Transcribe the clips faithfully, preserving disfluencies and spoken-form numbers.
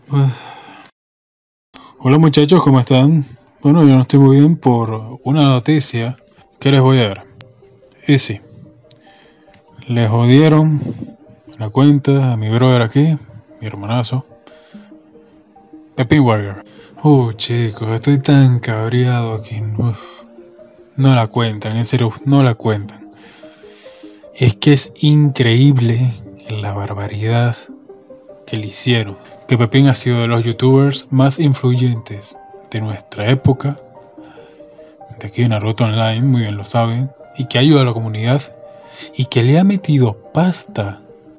Hola muchachos, ¿cómo están? Bueno, yo no estoy muy bien por una noticia que les voy a dar. Y sí, le jodieron la cuenta a mi brother aquí, mi hermanazo, Pepín Warrior. Uh, chicos, estoy tan cabreado aquí. Uf, no la cuentan, en serio, no la cuentan. Es que es increíble la barbaridad que le hicieron. Que Pepín ha sido de los youtubers más influyentes de nuestra época, de aquí en Naruto Online, muy bien lo saben, y que ayuda a la comunidad, y que le ha metido pasta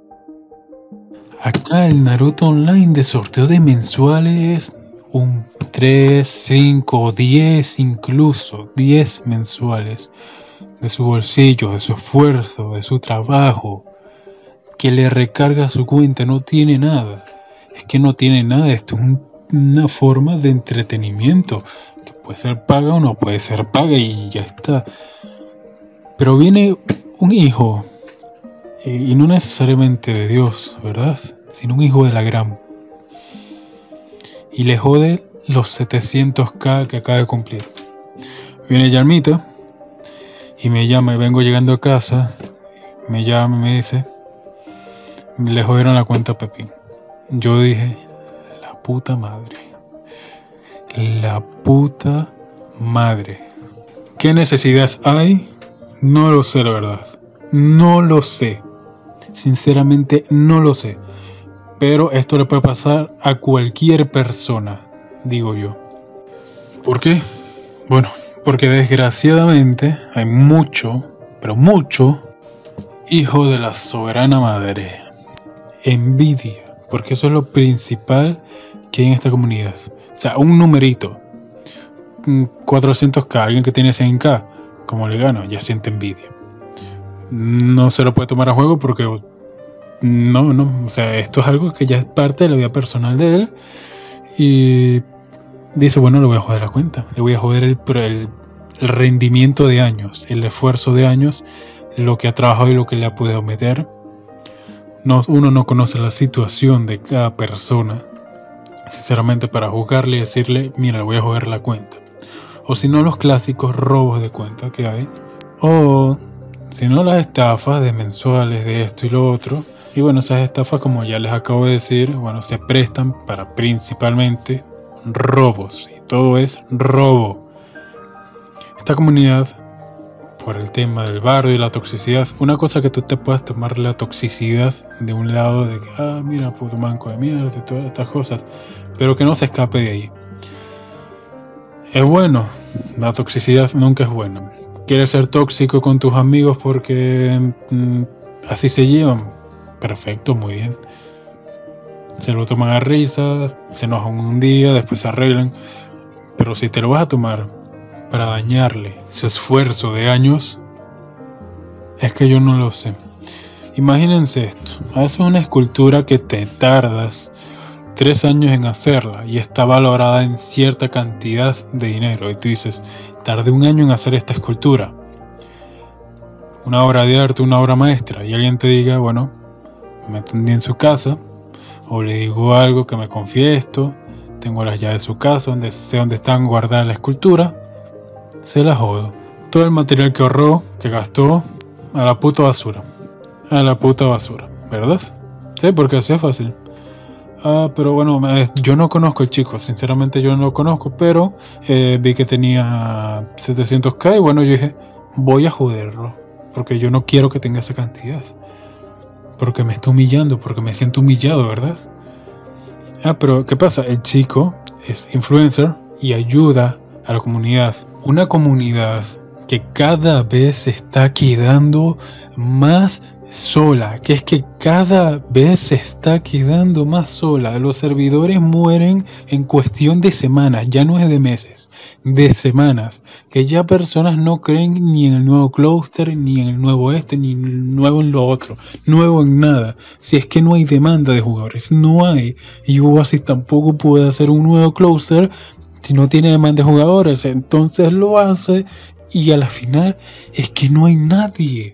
acá el Naruto Online de sorteo de mensuales, un tres, cinco, diez, incluso diez mensuales, de su bolsillo, de su esfuerzo, de su trabajo, que le recarga su cuenta. No tiene nada, es que no tiene nada, esto es un, una forma de entretenimiento, que puede ser paga o no puede ser paga y ya está. Pero viene un hijo, eh, y no necesariamente de Dios, ¿verdad? Sino un hijo de la gran, y le jode los setecientos k que acaba de cumplir. Viene Yalmita y me llama, y vengo llegando a casa, me llama y me dice, le jodieron la cuenta a Pepín. Yo dije, la puta madre, la puta madre. ¿Qué necesidad hay? No lo sé, la verdad. No lo sé. Sinceramente no lo sé. Pero esto le puede pasar a cualquier persona, digo yo. ¿Por qué? Bueno, porque desgraciadamente hay mucho, pero mucho, hijo de la soberana madre. Envidia, porque eso es lo principal que hay en esta comunidad. O sea, un numerito, cuatrocientos k, alguien que tiene cien k, como le gano, ya siente envidia. No se lo puede tomar a juego porque no, no, o sea, esto es algo que ya es parte de la vida personal de él. Y dice, bueno, le voy a joder la cuenta, le voy a joder el, el, el rendimiento de años, el esfuerzo de años, lo que ha trabajado y lo que le ha podido meter. No, uno no conoce la situación de cada persona, sinceramente, para juzgarle y decirle, mira, le voy a joder la cuenta. O si no, los clásicos robos de cuenta que hay. O si no, las estafas de mensuales de esto y lo otro. Y bueno, esas estafas, como ya les acabo de decir, bueno, se prestan para principalmente robos. Y todo es robo. Esta comunidad, por el tema del bardo y la toxicidad, una cosa que tú te puedas tomar la toxicidad de un lado, de que, ah, mira, puto manco de mierda, y todas estas cosas, pero que no se escape de ahí. Es bueno, la toxicidad nunca es buena. ¿Quieres ser tóxico con tus amigos porque mm, así se llevan? Perfecto, muy bien. Se lo toman a risa, se enojan un día, después se arreglan. Pero si te lo vas a tomar para dañarle su esfuerzo de años, es que yo no lo sé. Imagínense esto, haces una escultura que te tardas tres años en hacerla y está valorada en cierta cantidad de dinero, y tú dices, tardé un año en hacer esta escultura, una obra de arte, una obra maestra, y alguien te diga, bueno, me meto un día en su casa, o le digo algo que me confíe esto, tengo las llaves de su casa, donde sé dónde están guardadas la escultura, se la jodo. Todo el material que ahorró, que gastó, a la puta basura, a la puta basura, ¿verdad? Sí, porque así es fácil. Ah, pero bueno, yo no conozco al chico, sinceramente yo no lo conozco, pero eh, vi que tenía setecientos k y bueno, yo dije, voy a joderlo, porque yo no quiero que tenga esa cantidad, porque me está humillando, porque me siento humillado, ¿verdad? Ah, pero ¿qué pasa? El chico es influencer y ayuda a la comunidad, una comunidad que cada vez se está quedando más sola, que es que cada vez se está quedando más sola. Los servidores mueren en cuestión de semanas, ya no es de meses, de semanas, que ya personas no creen ni en el nuevo Clouster, ni en el nuevo este, ni nuevo en lo otro, nuevo en nada. Si es que no hay demanda de jugadores, no hay, y Oasis tampoco puede hacer un nuevo Clouster si no tiene demanda de jugadores, entonces lo hace y a la final es que no hay nadie.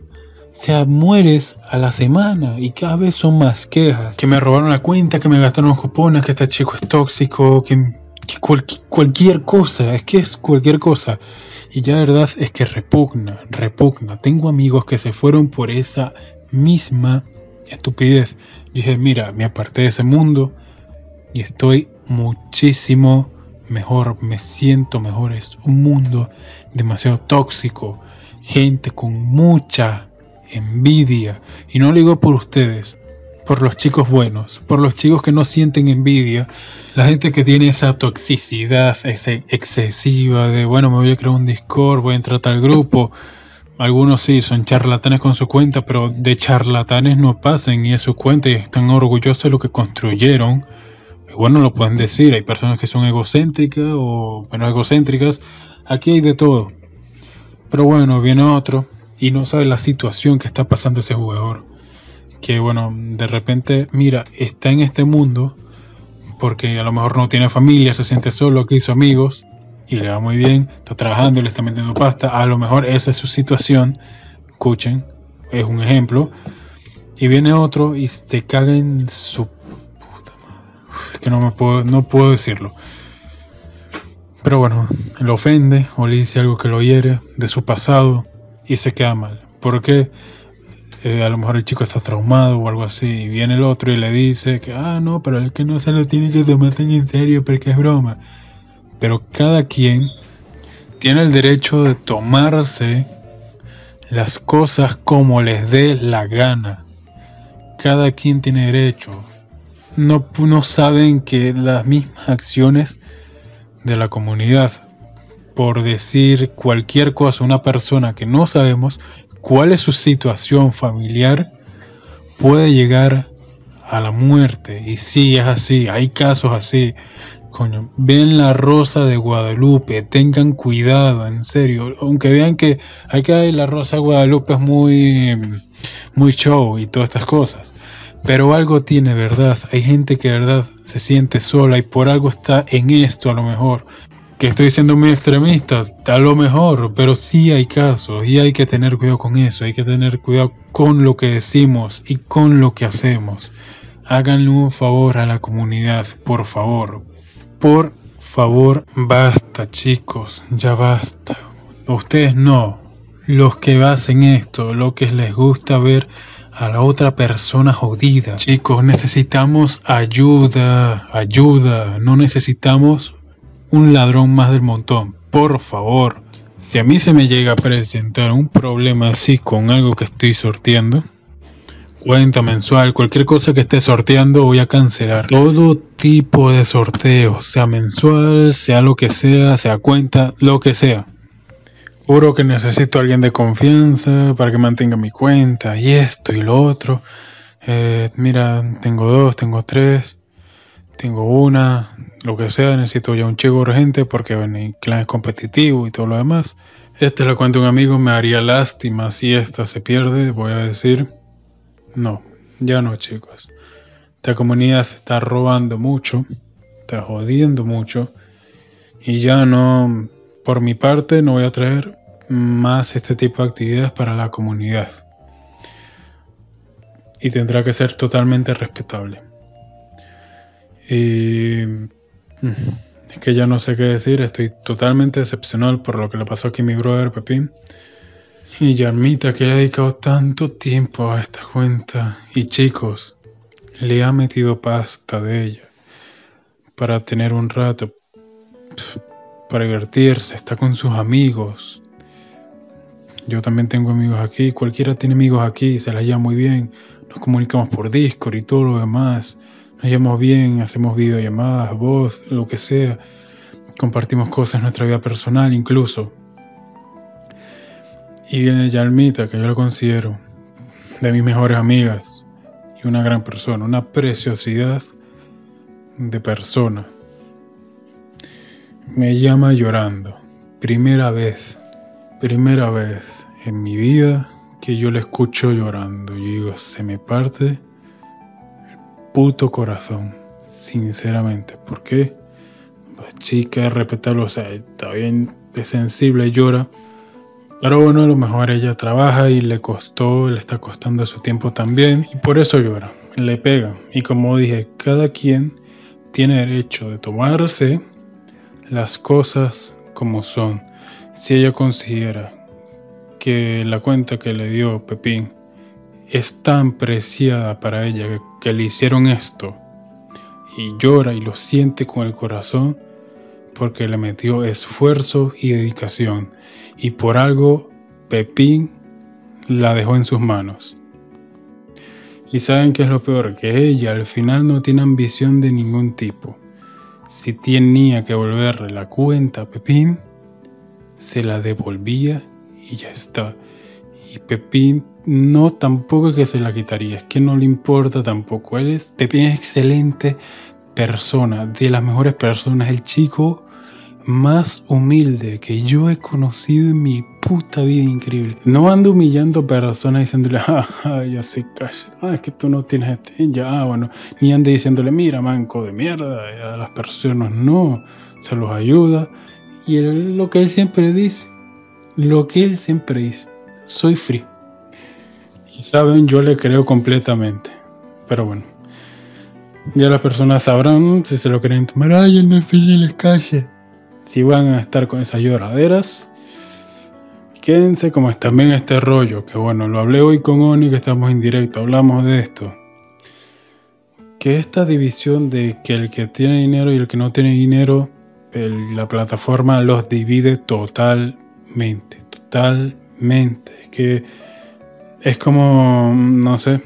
sea, mueres a la semana y cada vez son más quejas. Que me robaron la cuenta, que me gastaron cupones, que este chico es tóxico, que, que cual, cualquier cosa, es que es cualquier cosa. Y ya la verdad es que repugna, repugna. Tengo amigos que se fueron por esa misma estupidez. Yo dije, mira, me aparté de ese mundo y estoy muchísimo mejor, me siento mejor. Es un mundo demasiado tóxico, gente con mucha envidia. Y no lo digo por ustedes, por los chicos buenos, por los chicos que no sienten envidia, la gente que tiene esa toxicidad ese excesiva de, bueno, me voy a crear un Discord, voy a entrar a tal grupo. Algunos sí son charlatanes con su cuenta, pero de charlatanes no pasan y es su cuenta y están orgullosos de lo que construyeron. Y bueno, lo pueden decir, hay personas que son egocéntricas o menos egocéntricas, aquí hay de todo. Pero bueno, viene otro y no sabe la situación que está pasando ese jugador. Que bueno, de repente, mira, está en este mundo porque a lo mejor no tiene familia, se siente solo, que hizo amigos y le va muy bien, está trabajando, le está metiendo pasta, a lo mejor esa es su situación, escuchen, es un ejemplo, y viene otro y se caga en su puta madre, es que no me puedo, no puedo decirlo, pero bueno, lo ofende o le dice algo que lo hiere de su pasado y se queda mal, porque Eh, a lo mejor el chico está traumado o algo así, y viene el otro y le dice que, ah, no, pero es que no se lo tiene que tomar tan en serio porque es broma. Pero cada quien tiene el derecho de tomarse las cosas como les dé la gana. Cada quien tiene derecho. No, no saben que las mismas acciones de la comunidad, por decir cualquier cosa, una persona que no sabemos cuál es su situación familiar, puede llegar a la muerte. Y sí, es así, hay casos así. Coño, ven La Rosa de Guadalupe, tengan cuidado, en serio. Aunque vean que hay que La Rosa de Guadalupe es muy, muy show y todas estas cosas. Pero algo tiene verdad. Hay gente que de verdad se siente sola y por algo está en esto a lo mejor. Que estoy siendo muy extremista, a lo mejor, pero sí hay casos y hay que tener cuidado con eso, hay que tener cuidado con lo que decimos y con lo que hacemos. Háganle un favor a la comunidad, por favor, por favor, basta chicos, ya basta. Ustedes no, los que hacen esto, lo que les gusta ver a la otra persona jodida. Chicos, necesitamos ayuda, ayuda, no necesitamos un ladrón más del montón, por favor. Si a mí se me llega a presentar un problema así con algo que estoy sorteando, cuenta mensual, cualquier cosa que esté sorteando, voy a cancelar todo tipo de sorteos, sea mensual, sea lo que sea, sea cuenta, lo que sea. Juro que necesito a alguien de confianza para que mantenga mi cuenta y esto y lo otro. Eh, mira, tengo dos, tengo tres, tengo una, lo que sea, necesito ya un chico urgente porque bueno, el clan es competitivo y todo lo demás. Esta la cuenta un amigo, me haría lástima si esta se pierde, voy a decir, no, ya no chicos. Esta comunidad se está robando mucho, está jodiendo mucho y ya no, por mi parte no voy a traer más este tipo de actividades para la comunidad. Y tendrá que ser totalmente respetable. Y es que ya no sé qué decir, estoy totalmente decepcionado por lo que le pasó aquí a mi brother Pepín. Y Yarmita, que le ha dedicado tanto tiempo a esta cuenta. Y chicos, le ha metido pasta de ella para tener un rato, para divertirse, está con sus amigos. Yo también tengo amigos aquí, cualquiera tiene amigos aquí, se la lleva muy bien. Nos comunicamos por Discord y todo lo demás. Nos llevamos bien, hacemos videollamadas, voz, lo que sea. Compartimos cosas en nuestra vida personal incluso. Y viene Yalmita, que yo lo considero de mis mejores amigas. Y una gran persona, una preciosidad de persona. Me llama llorando. Primera vez, primera vez en mi vida que yo le escucho llorando. Yo digo, se me parte puto corazón, sinceramente. ¿Por qué? Pues chica, respetarlo, o sea, está bien, es sensible, llora, Pero bueno, a lo mejor ella trabaja y le costó, le está costando su tiempo también. Y por eso llora, le pega. Y como dije, cada quien tiene derecho de tomarse las cosas como son. Si ella considera que la cuenta que le dio Pepín es tan preciada para ella que, que le hicieron esto, y llora y lo siente con el corazón porque le metió esfuerzo y dedicación, y por algo Pepín la dejó en sus manos. Y saben qué es lo peor, que ella al final no tiene ambición de ningún tipo. Si tenía que devolverle la cuenta a Pepín, se la devolvía y ya está. Y Pepín no tampoco es que se la quitaría, es que no le importa tampoco. Él es, Pepín es excelente persona, de las mejores personas, el chico más humilde que yo he conocido en mi puta vida, increíble. No ando humillando personas diciéndole, ah, ah ya se calla, ah, es que tú no tienes este, ya, ah, bueno, ni ande diciéndole, mira, manco de mierda, a las personas no, se los ayuda. Y él, lo que él siempre dice, lo que él siempre dice, soy free. Y saben, yo le creo completamente. Pero bueno, ya las personas sabrán si se lo quieren tomar. Ay, el desfile les calle. Si van a estar con esas lloraderas, quédense como también este rollo. Que bueno, lo hablé hoy con Oni, que estamos en directo, hablamos de esto. Que esta división de que el que tiene dinero y el que no tiene dinero, el, la plataforma los divide totalmente, totalmente. Es que es como, no sé,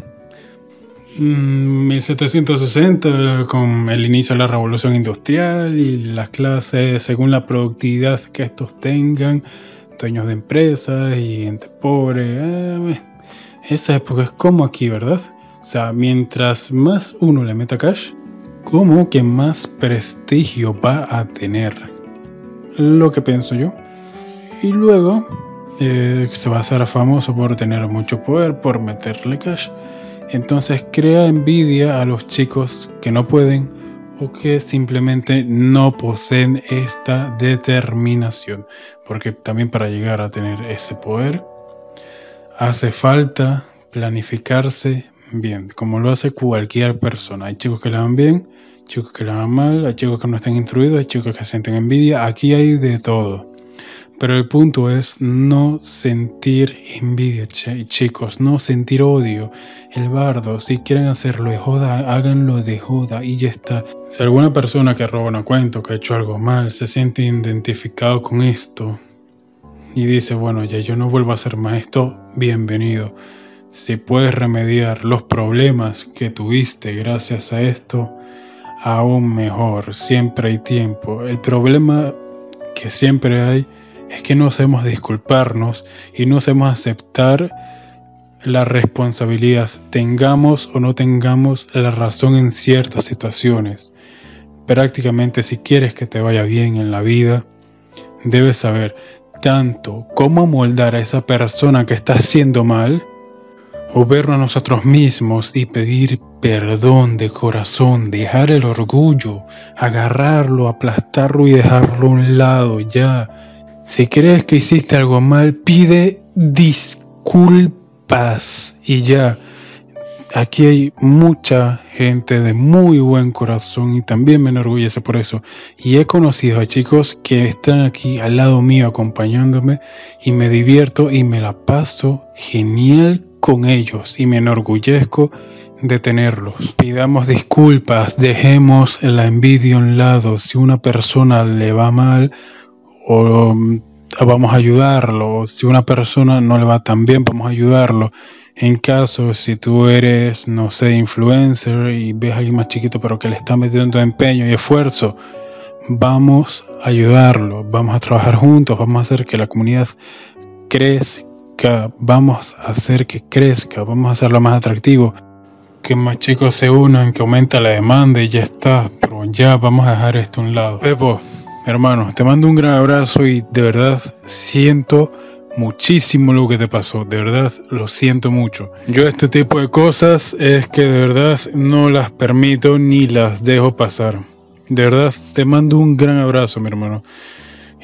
mil setecientos sesenta con el inicio de la revolución industrial y las clases según la productividad que estos tengan, dueños de empresas y gente pobre. Eh, esa época es como aquí, ¿verdad? O sea, mientras más uno le meta cash, como que más prestigio va a tener. Lo que pienso yo. Y luego eh, se va a hacer famoso por tener mucho poder, por meterle cash. Entonces crea envidia a los chicos que no pueden o que simplemente no poseen esta determinación. Porque también para llegar a tener ese poder hace falta planificarse bien, como lo hace cualquier persona. Hay chicos que la van bien, chicos que la van mal, hay chicos que no están instruidos, hay chicos que sienten envidia. Aquí hay de todo. Pero el punto es no sentir envidia, ch- chicos, no sentir odio. El bardo, si quieren hacerlo de joda, háganlo de joda y ya está. Si alguna persona que roba una cuenta o que ha hecho algo mal se siente identificado con esto y dice, bueno, ya yo no vuelvo a hacer más esto, bienvenido. Si puedes remediar los problemas que tuviste gracias a esto, aún mejor, siempre hay tiempo. El problema que siempre hay es que no sabemos disculparnos y no sabemos aceptar la responsabilidad, tengamos o no tengamos la razón en ciertas situaciones. Prácticamente, si quieres que te vaya bien en la vida, debes saber tanto cómo moldar a esa persona que está haciendo mal, o vernos a nosotros mismos y pedir perdón de corazón, dejar el orgullo, agarrarlo, aplastarlo y dejarlo a un lado ya. Si crees que hiciste algo mal, pide disculpas y ya. Aquí hay mucha gente de muy buen corazón y también me enorgullece por eso. Y he conocido a chicos que están aquí al lado mío acompañándome y me divierto y me la paso genial con ellos y me enorgullezco de tenerlos. Pidamos disculpas, dejemos la envidia a un lado. Si una persona le va mal, o vamos a ayudarlo. Si una persona no le va tan bien, vamos a ayudarlo. En caso, si tú eres, no sé, influencer y ves a alguien más chiquito pero que le está metiendo empeño y esfuerzo, vamos a ayudarlo, vamos a trabajar juntos, vamos a hacer que la comunidad crezca, vamos a hacer que crezca, vamos a hacerlo más atractivo, que más chicos se unan, que aumenta la demanda y ya está. Pero ya vamos a dejar esto a un lado. Pepo, hermano, te mando un gran abrazo y de verdad siento muchísimo lo que te pasó, de verdad lo siento mucho. Yo este tipo de cosas es que de verdad no las permito ni las dejo pasar. De verdad te mando un gran abrazo, mi hermano.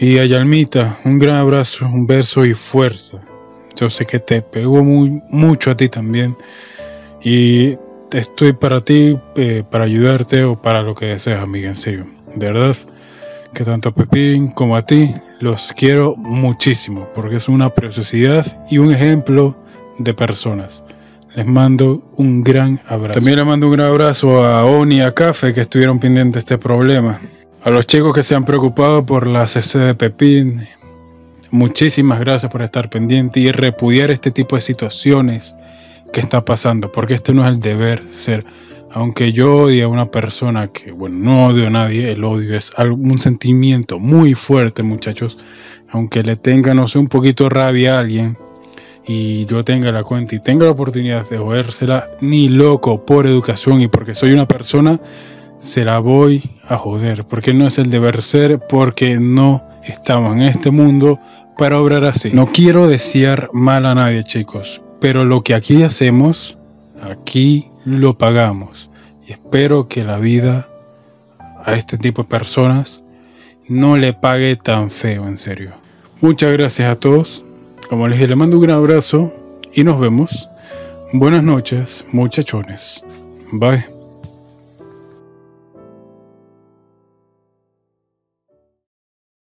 Y a Yalmita, un gran abrazo, un beso y fuerza. Yo sé que te pegó muy, mucho a ti también. Y estoy para ti, eh, para ayudarte o para lo que deseas, amiga, en serio. De verdad, que tanto a Pepín como a ti los quiero muchísimo, porque es una preciosidad y un ejemplo de personas. Les mando un gran abrazo. También les mando un gran abrazo a Oni y a Café, que estuvieron pendientes de este problema. A los chicos que se han preocupado por la C C de Pepín, muchísimas gracias por estar pendiente y repudiar este tipo de situaciones que está pasando, porque este no es el deber ser. Aunque yo odie a una persona que, bueno, no odio a nadie, el odio es algo, un sentimiento muy fuerte, muchachos. Aunque le tenga, no sé, un poquito de rabia a alguien y yo tenga la cuenta y tenga la oportunidad de jodérsela, ni loco, por educación y porque soy una persona, se la voy a joder, porque no es el deber ser, porque no estamos en este mundo para obrar así. No quiero desear mal a nadie, chicos, pero lo que aquí hacemos, aquí lo pagamos. Y espero que la vida a este tipo de personas no le pague tan feo, en serio. Muchas gracias a todos. Como les dije, les mando un gran abrazo y nos vemos. Buenas noches, muchachones. Bye.